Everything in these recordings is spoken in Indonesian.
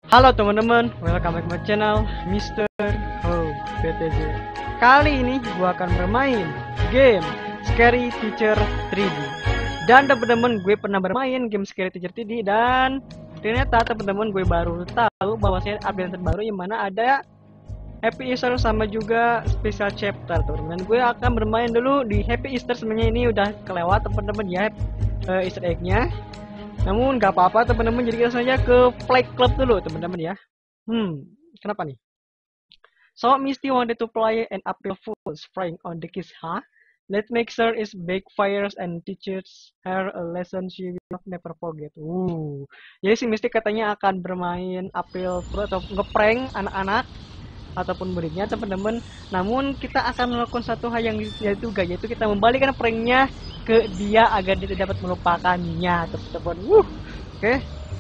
Halo teman-teman, welcome back my channel Mr. Ho BTJ. Kali ini gua akan bermain game Scary Teacher 3D. Dan teman-teman, gue pernah bermain game Scary Teacher 3D dan ternyata teman-teman gue baru tahu bahwa saya update terbaru yang mana ada Happy Easter sama juga special chapter teman-teman. Gue akan bermain dulu di Happy Easter, sebenarnya ini udah kelewat teman-teman ya, Easter egg-nya. Namun gak apa-apa teman-teman, jadi kita saja ke play club dulu teman-teman ya. Kenapa nih? So Misty wanted to play an April Fool's prank on the kids, huh? Let's make sure it backfires and teaches her a lesson she will never forget. Jadi si Misty katanya akan bermain April Fool atau ngeprank anak-anak ataupun muridnya teman-teman. Namun kita akan melakukan satu hal yang yaitu kita membalikkan pranknya ke dia agar dia tidak dapat melupakannya teman-teman. Oke.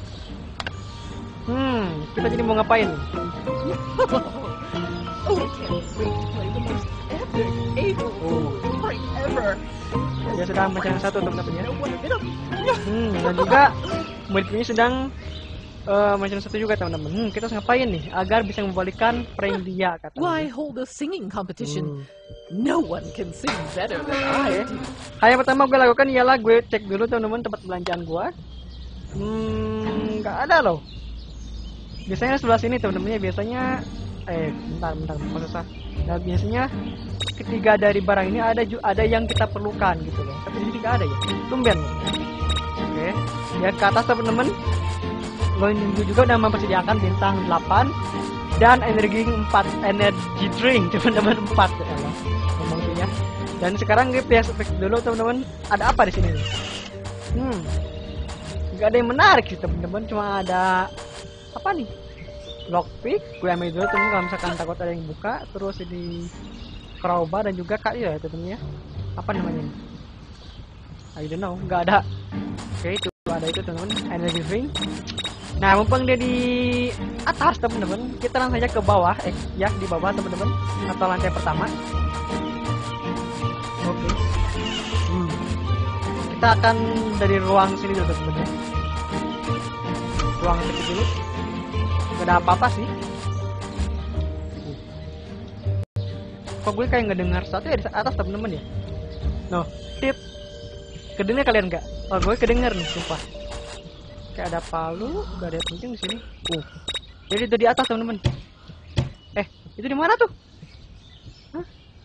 Kita jadi mau ngapain? Dia sedang mencari satu teman-teman ya. Dan juga muridnya sedang macam satu juga teman-teman. Kita harus ngapain nih agar bisa membalikkan prank dia katanya. Why hold a singing competition? No one can sing better than I do. Hal yang pertama gue lakukan ialah gue cek dulu teman-teman tempat belanjaan gue. Nggak ada loh. Biasanya sebelah sini teman-teman ya, biasanya bentar susah. Nah biasanya ketiga dari barang ini ada yang kita perlukan gitu loh. Tapi ini nggak ada ya. Tumben. Oke. Lihat ke atas teman-teman. Gue juga udah mempersediakan bintang 8 dan energi drink teman-teman 4 ya ngomongnya. Dan sekarang gue cek dulu teman-teman, ada apa di sini nih? Gak ada yang menarik sih teman-teman, cuma ada apa nih? Lockpick, gue ambil dulu teman kalau misalkan takut ada yang buka. Terus ini crowbar dan juga ya teman-teman ya. Apa namanya ini? I don't know, nggak ada. Oke, itu ada itu teman-teman, energy drink. Nah, mumpung dia di atas teman-teman, kita langsung saja ke bawah, ya di bawah teman-teman, atau lantai pertama. Oke. Kita akan dari ruang sini dulu teman-teman. Ruang kecil dulu. Gak ada apa-apa sih. Kok gue kayak ngedengar sesuatu ya di atas teman-teman ya? No, tip. Kedengar kalian nggak? Oh, gue kedengar nih, sumpah. Kayak ada palu, gak ada penting di sini. Jadi itu di atas teman-teman. Itu di mana tuh? Hah?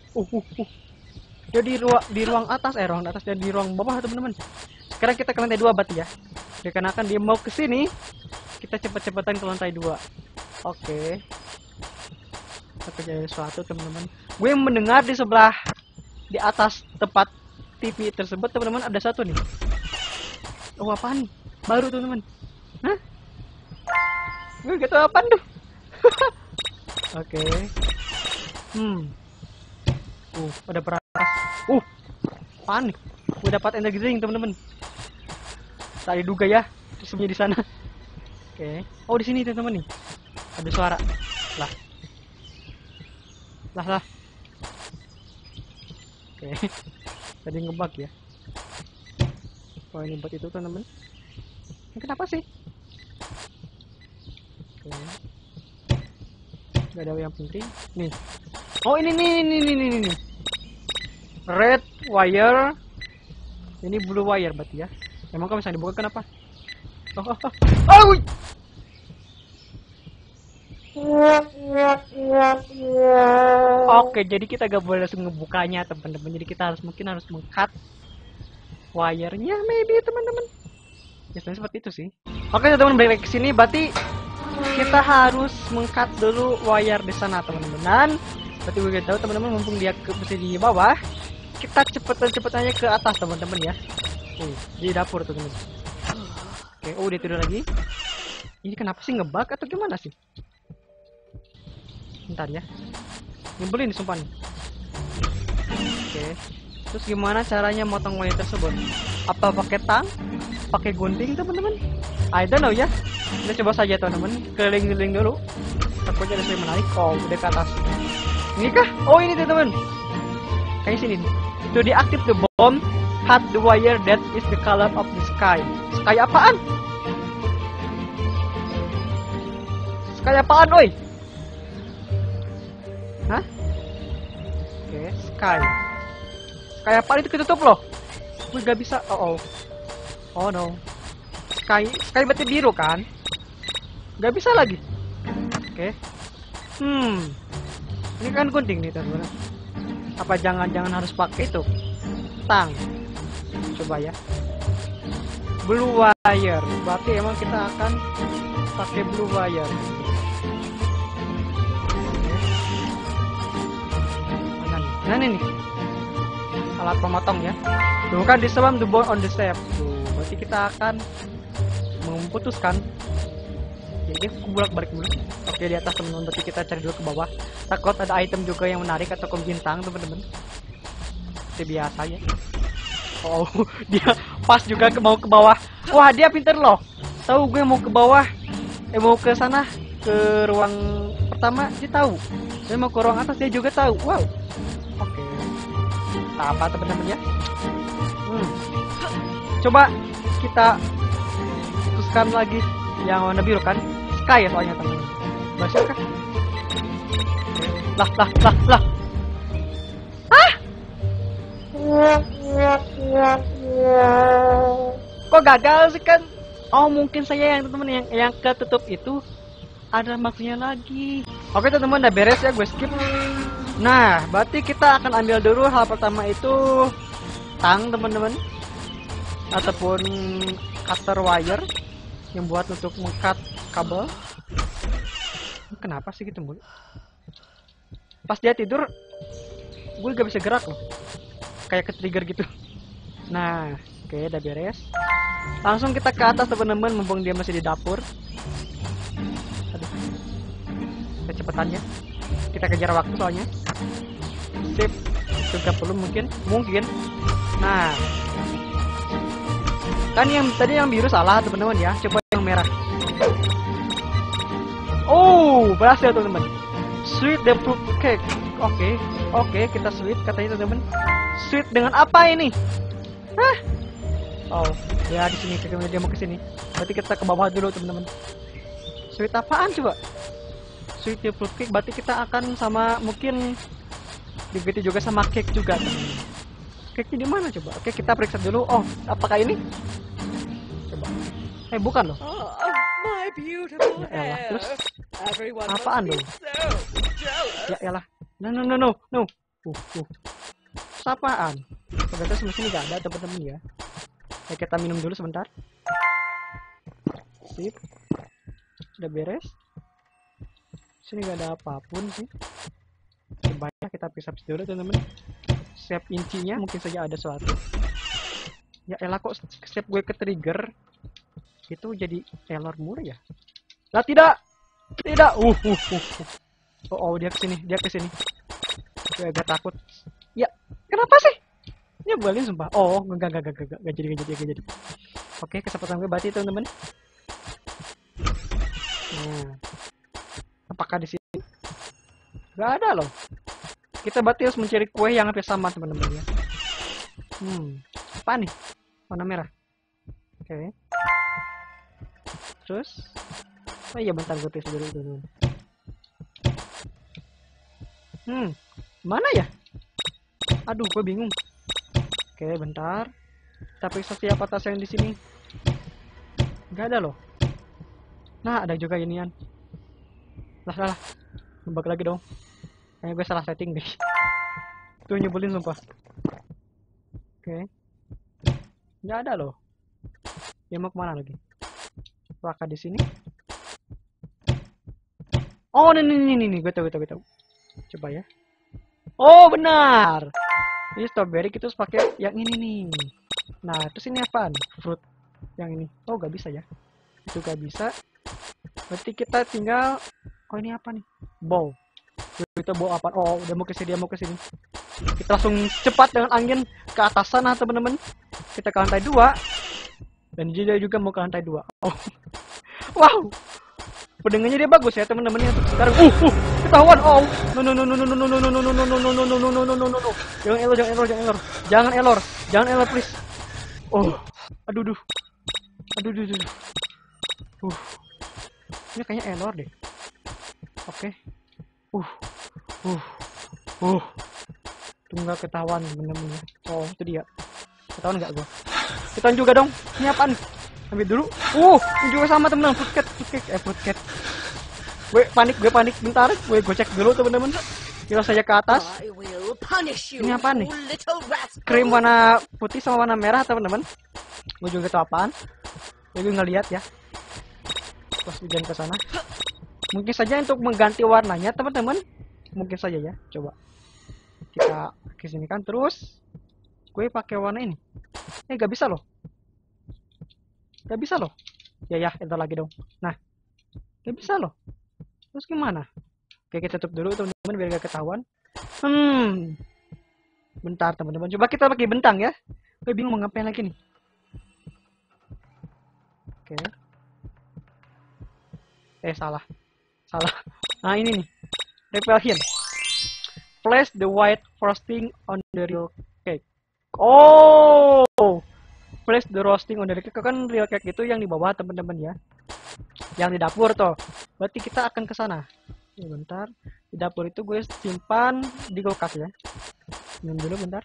Jadi di ruang atas, ruang atas dan di ruang bawah teman-teman. Sekarang kita ke lantai 2 berarti ya. Dikarenakan dia mau ke sini, kita cepet-cepetan ke lantai 2. Oke. Kita kerjain sesuatu teman-teman. Gue mendengar di sebelah di atas tempat TV tersebut teman-teman ada satu nih. Apaan nih? Baru teman-teman. Hah? Gue gak tau apaan tuh. Oke. Ada peratas. Apaan nih? Gue dapat energi drink teman-teman. Tadi duga ya, sembunyi di sana. Oke. Oh di sini teman-teman nih. Ada suara. Lah. Oke. Tadi ngebug ya. Oh ini buat itu teman-teman. Kenapa sih? Oke. Gak ada yang penting. Nih. Oh ini nih. Red wire. Ini blue wire berarti ya. Emang kamu bisa dibuka kenapa? Oke, jadi kita gak boleh langsung ngebukanya teman-teman. Jadi kita mungkin harus meng-cut wire-nya maybe teman-teman. Biasanya seperti itu sih. Oke teman-teman, balik lagi ke sini. Berarti kita harus meng-cut dulu wire di sana teman-teman. Dan berarti gue tahu teman-teman, mumpung dia masih di bawah, kita cepet aja ke atas teman-teman ya. Di dapur teman-teman. Oke, dia tidur lagi. Ini kenapa sih ngebug atau gimana sih? Bentar ya. Nyebelin sumpah nih. Oke. Terus gimana caranya motong wire tersebut? Apa pakai tang? Pakai gunting teman-teman? I don't know ya. Kita coba saja teman-teman. Keliling-keliling dulu. Takutnya ada sesuatu menarik. Udah ke atas. Ini kah? Oh ini teman-teman. Kayak sini. To deactivate the bomb, cut the wire that is the color of the sky. Sky apaan? Sky apaan, oi? Hah? Oke, Sky. Sky apaan itu ketutup loh? Gue gak bisa. Oh no. Sky berarti biru kan? Gak bisa lagi. Oke. Ini kan gunting nih teman-teman. Apa jangan-jangan harus pakai itu? Tang. Coba ya. Blue wire. Berarti emang kita akan pakai blue wire. Mana nih? Alat pemotong ya. Tuh kan di sebelum the bone on the step. Tuh, berarti kita akan memutuskan. Jadi aku bolak-balik dulu. Oke, di atas teman-teman, berarti kita cari dulu ke bawah. Takut ada item juga yang menarik atau bintang teman-teman. Seperti biasa ya. Oh, dia pas juga mau ke bawah. Wah, dia pinter loh. Tahu gue mau ke bawah. Mau ke sana, ke ruang pertama dia tahu. Dan mau ke ruang atas dia juga tahu. Wow. Oke. Tak apa teman-teman ya. Coba kita teruskan lagi yang warna biru kan. Sky ya soalnya teman-teman. Bahasa kah? Lah. Hah? Kok gagal sih kan? Oh, mungkin saya yang teman-teman yang ketutup itu ada maksudnya lagi. Oke teman-teman, udah beres ya, gue skip. Nah, berarti kita akan ambil dulu hal pertama itu tang teman-teman, ataupun cutter wire yang buat untuk mengcut kabel. Kenapa sih gitu mulu? Pas dia tidur, gue gak bisa gerak loh, kayak ke trigger gitu. Nah, oke, udah beres. Langsung kita ke atas teman-teman, mumpung dia masih di dapur. Aduh, kecepatannya. Kita kejar waktu soalnya. Sip, 30 mungkin. Nah, kan yang tadi yang biru salah teman-teman ya. Coba yang merah. Oh, berhasil teman-teman. Sweet the fruit cake. Oke, kita sweet katanya teman-teman. Sweet dengan apa ini? Hah? Oh, ya di sini dia mau ke sini. Berarti kita ke bawah dulu teman-teman. Sweet apaan coba? Sweet the fruit cake. Berarti kita akan sama mungkin diganti juga sama cake juga. Cake-nya di mana coba? Oke, kita periksa dulu. Oh, apakah ini? Coba. Bukan loh. My beautiful Ya elah, hair. terus Everyone apaan must be dong? so jealous. Ya elah. No. Apaan? Ternyata semua sini gak ada teman-teman ya. Kita minum dulu sebentar. Sip. Udah beres. Sini gak ada apapun sih. Coba ya kita periksa dulu teman-teman. Setiap incinya mungkin saja ada sesuatu. Ya elah, kok setiap gue ke trigger itu jadi error mulu ya. Lah tidak. Oh, dia kesini. Gue agak takut. Ya, kenapa sih? Nyebelin sumpah. Oh, enggak jadi. Oke, kesempatan gue berarti teman-teman. Nah, apakah di sini? Gak ada loh. Kita berarti harus mencari kue yang hampir sama teman-teman ya. Apa nih? Warna merah. Oke. Terus, oh iya bentar gue tes dulu teman-teman. Mana ya? Aduh, gue bingung. Oke, bentar. Kita periksa siapa tas yang di sini. Gak ada loh. Nah, ada juga inian. Lah. Nembak lagi dong. Kayaknya gue salah setting deh. Tuh nyebelin sumpah. Oke. Gak ada loh. Dia mau kemana lagi? Apakah di sini? Oh, ini. Gue tahu. Coba ya. Oh, benar. Ini strawberry kita harus pakai yang ini nih. Nah, terus ini apaan? Fruit yang ini. Oh, gak bisa ya. Itu gak bisa. Berarti kita tinggal. Oh, ini apa nih? Bow. Kita bawa apa? Oh, udah mau ke sini. Kita langsung cepat dengan angin ke atas sana, teman-teman. Kita ke lantai 2. Dan dia juga mau ke lantai 2. Oh. Wow. Pendengarnya dia bagus ya, teman-teman ya. Sekarang ketahuan. Oh. No. Jangan error, please. Oh. Aduh. Ini kayaknya error deh. Oke. Tuh nggak ketahuan bener-bener. Oh, itu dia. Ketahuan nggak gua? Ketahuan juga dong. Ini apaan? Ambil dulu. Ini juga sama temen-temen. Footcat. Gue panik. Bentar. Gue cek dulu temen-temen. Kira saja ke atas. Ini apaan nih? Krim warna putih sama warna merah temen-temen. Gue juga tahu apaan. Gue ngeliat ya. Pas hujan ke sana. Mungkin saja untuk mengganti warnanya teman-teman. Mungkin saja ya. Coba kita kesini kan terus. Gue pakai warna ini. Gak bisa loh. Ya, entar lagi dong. Nah, gak bisa loh. Terus gimana? Oke, kita tutup dulu teman-teman biar gak ketahuan. Bentar teman-teman. Coba kita pakai bentang ya. Gue bingung mau ngapain lagi nih. Oke. Salah. Nah, ini nih. Repel hint. Place the white frosting on the real cake. Place the roasting on the real cake. Kan real cake itu yang di bawah teman-teman ya. Yang di dapur toh. Berarti kita akan ke sana. Bentar. Di dapur itu gue simpan di kulkas ya. Minum dulu bentar.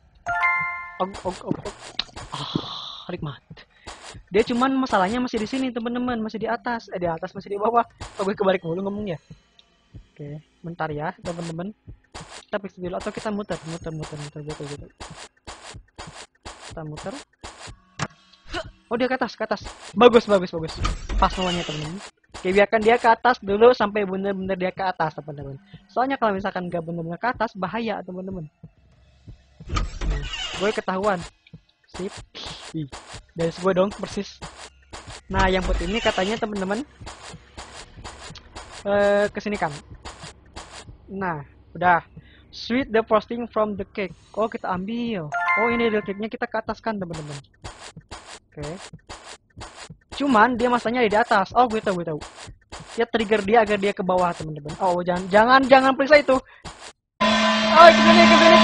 Nikmat. Dia cuman masalahnya masih di sini teman-teman, masih di atas, masih di bawah. Gue kebalik mulu ngomongnya. Oke, bentar ya teman-teman. Kita fix dulu atau kita muter gitu. Kita muter. Oh, dia ke atas. Bagus. Pas namanya teman-teman. Oke, biarkan dia ke atas dulu sampai bener-bener dia ke atas teman-teman. Soalnya kalau misalkan nggak bener-bener ke atas bahaya teman-teman. Gue ketahuan. Sip. Dari gue dong persis. Nah, yang putih ini katanya teman-teman kesini kan. Nah, udah. Sweet the frosting from the cake. Oh, kita ambil. Oh, ini real cake-nya kita ke atas kan teman-teman. Oke. Cuman dia masanya di atas. Oh, gue tahu. Ya trigger dia agar dia ke bawah teman-teman. Oh, jangan periksa itu. Oh, kesini.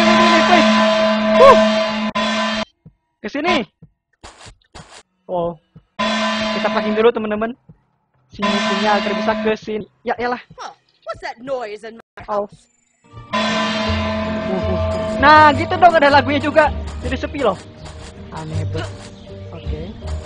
Kesini. Oh, kita pakai dulu teman-teman. Sini agar bisa ke sini. Ya elah. What's that noise in my house? Nah, gitu dong, ada lagunya juga. Jadi sepi loh. Aneh banget. Oke.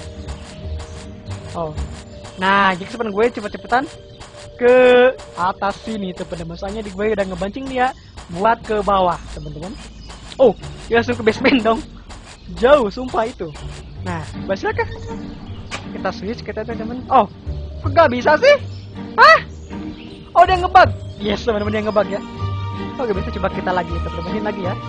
Oh. Nah, jadi sebenarnya gue cepet-cepetan ke atas sini teman-teman. Soalnya di gue udah ngebancing dia buat ke bawah teman-teman. Oh, dia langsung ke basement dong. Jauh sumpah itu. Nah, silakan. Kita switch kita teman-teman. Oh, kok gak bisa sih? Hah? Oh, dia ngebug. Yes, teman-teman, dia ngebug ya. Oh, gak bisa, coba kita lagi teman-teman lagi ya.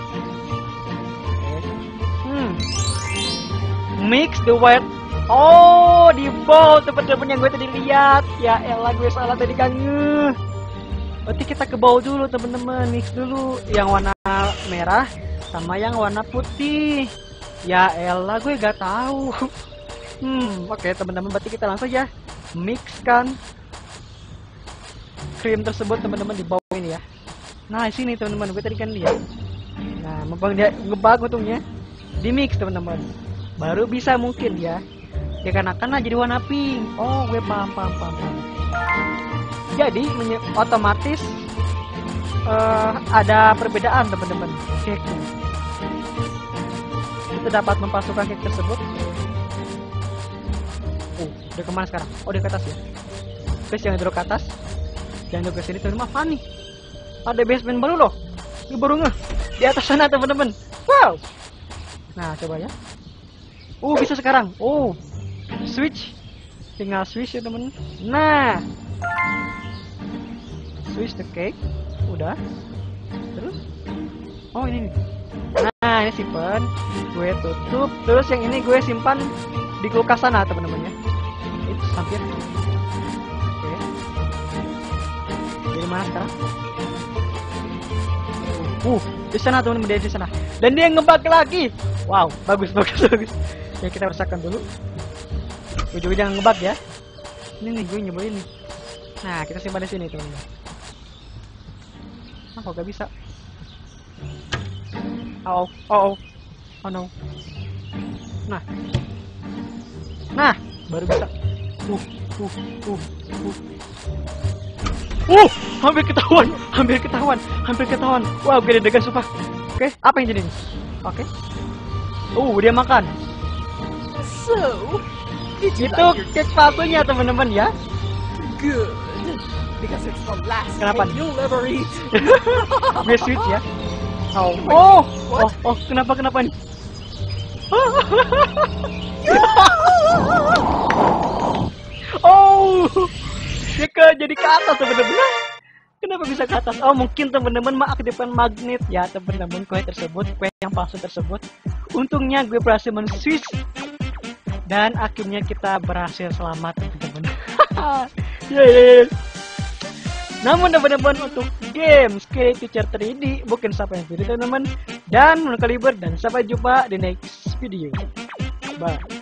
Mix the white. Oh, di bowl teman-teman yang gue tadi lihat. Ya elah, gue salah tadi kan. Berarti kita ke bowl dulu teman-teman. Mix dulu yang warna merah sama yang warna putih. Ya elah, gue gak tahu. Oke teman-teman, berarti kita langsung aja mixkan krim tersebut teman-teman di bawah ini ya. Nah, sini teman-teman, gue tadi kan lihat. Nah, mumpung dia ngebug untungnya, di mix teman-teman. Baru bisa mungkin ya. Ya karena jadi warna pink. Oh, gue paham. Jadi otomatis ada perbedaan teman-teman. Cake. Kita dapat mempasukan cake tersebut. Udah kemana sekarang? Oh, dia ke atas ya. Terus jangan dulu ke atas. Jangan dulu ke sini teman-teman. Apa nih? Ada basement baru loh. Ini baru ngeh. Di atas sana teman-teman. Wow. Nah, coba ya. Bisa sekarang. Switch. Tinggal switch ya teman. Nah. Switch the cake. Udah. Terus. Oh, ini nih. Nah, ini simpan. Gue tutup. Terus yang ini gue simpan di kulkas sana teman-teman ya. Itu hampir. Oke. Jadi mana sekarang? Di sana teman-teman, dia di sana. Dan dia ngebug lagi. Wow, bagus. Ya, kita rusakan dulu. Gue juga jangan ngebug ya. Ini nih, gue nyobain nih. Nah, kita simpan di sini teman-teman. Kok gak bisa? Oh no. Nah, baru bisa. Hampir ketahuan, hampir ketahuan, hampir ketahuan. Wah, gue deg-degan sumpah. Oke, apa yang jadi ini? Oke. Dia makan. So, did you Itu like your cake palsunya teman-teman ya. good? Because it's the last Kenapa? cake you'll ever eat. Gue sweet ya. Kenapa nih? Dia jadi ke atas teman-teman. Kenapa bisa ke atas? Mungkin teman-teman mengaktifkan magnet ya teman-teman kue yang palsu tersebut. Untungnya gue berhasil men-switch dan akhirnya kita berhasil selamat teman-teman. Yeay. Namun teman-teman untuk game Scary Teacher 3D bukan sampai yang video teman-teman dan menurut kaliber dan sampai jumpa di next video. Bye.